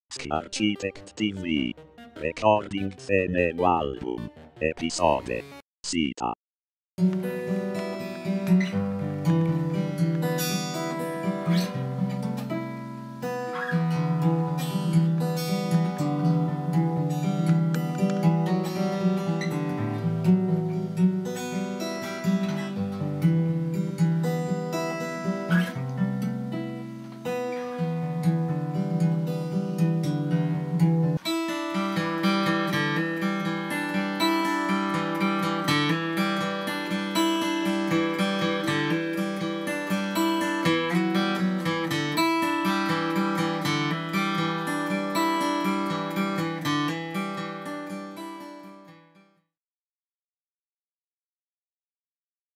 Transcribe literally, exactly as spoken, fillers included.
Architect T V. Recording the new album. Episode. Sita.